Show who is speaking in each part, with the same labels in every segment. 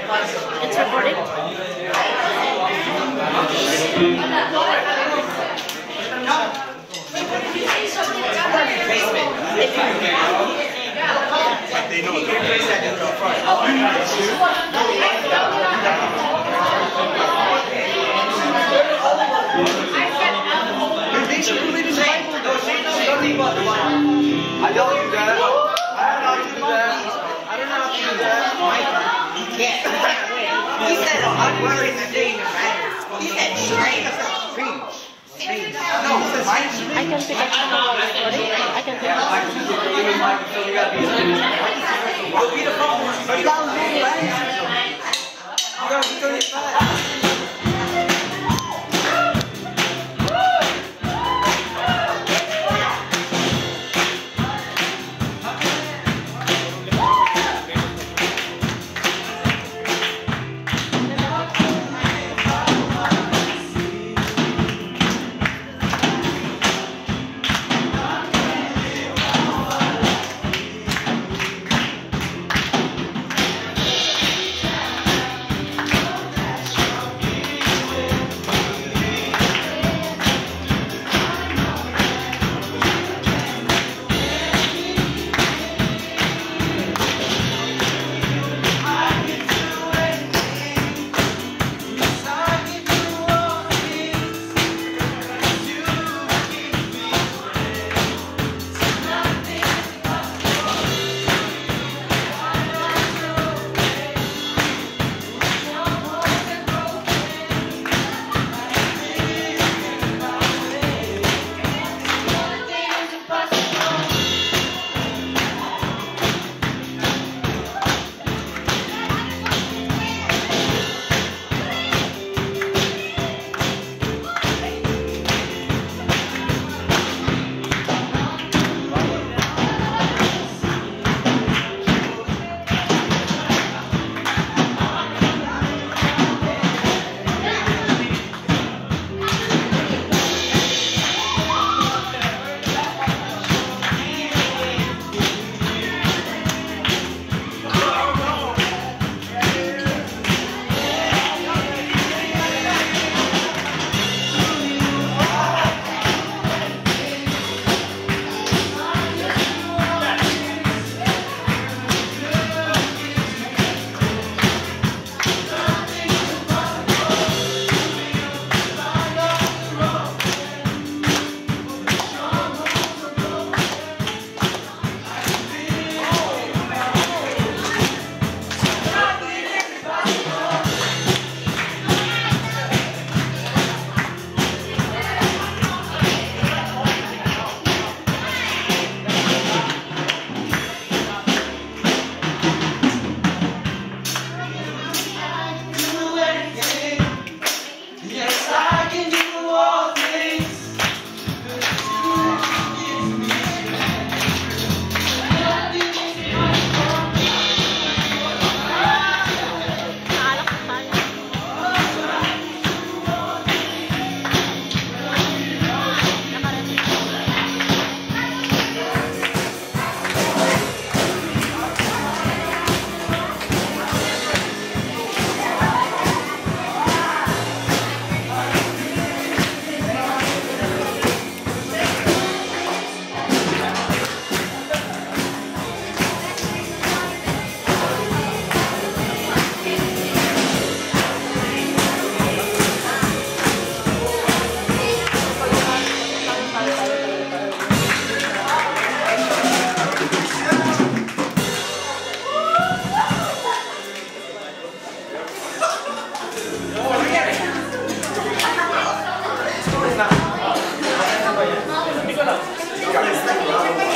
Speaker 1: It's recording.
Speaker 2: They know I don't do that. I don't know how to do that. I don't know how to do that.
Speaker 3: He can't. He said, I'm worried that they He said, straight. No, he says,
Speaker 1: I can pick up the recording. I can pick up.
Speaker 3: I'll be the problem. You gotta move fast. You gotta do it fast.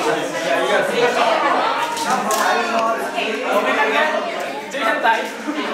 Speaker 2: Jason tayo.